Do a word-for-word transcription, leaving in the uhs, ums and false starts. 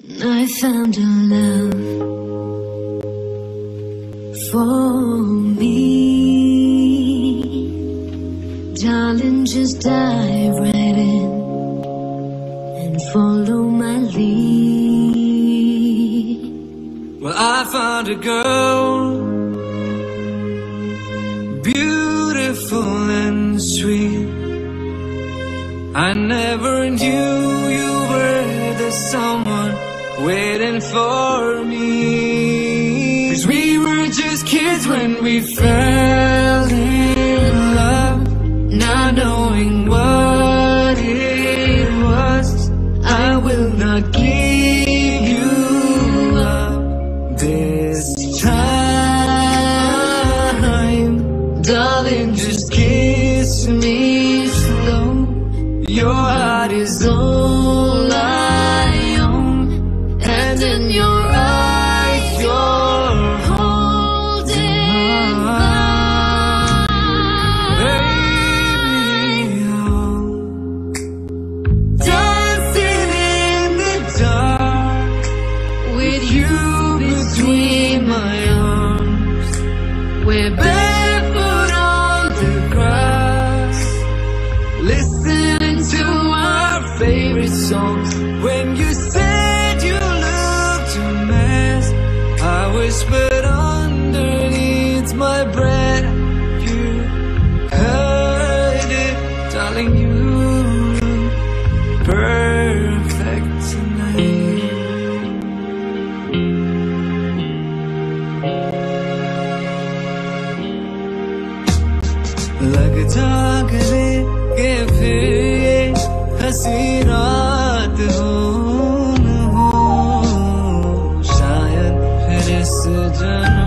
I found a love for me. Darling, just dive right in and follow my lead. Well, I found a girl, beautiful and sweet. I never knew you were the someone waiting for me. 'Cause we were just kids when we fell in love, not knowing what it was. I will not give you up this time. Darling, just kiss me slow. Your heart is all I own, and in your eyes you're holding mine. Baby, I'm dancing in the dark with you between my arms. We're barefoot on the grass, listening to our favorite songs. When you said you looked a mess, I whispered underneath my breath. You heard it, darling, you look perfect tonight. लगता गले के फिर ये हंसी रात हो न हो, शायद फिर इस जन्म